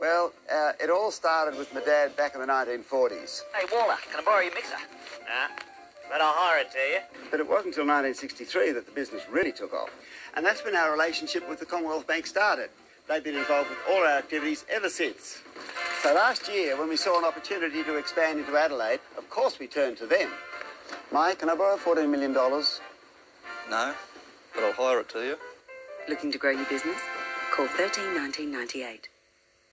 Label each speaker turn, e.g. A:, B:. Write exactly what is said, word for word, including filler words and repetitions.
A: Well, uh, it all started with my dad back in the nineteen forties.
B: Hey, Waller, can I borrow your mixer?
C: Nah, but I'll hire it to you.
A: But it wasn't until nineteen sixty-three that the business really took off. And that's when our relationship with the Commonwealth Bank started. They've been involved with all our activities ever since. So last year, when we saw an opportunity to expand into Adelaide, of course we turned to them. Mike, can I borrow fourteen million dollars?
D: No, but I'll hire it to you.
E: Looking to grow your business? Call thirteen nineteen ninety-eight.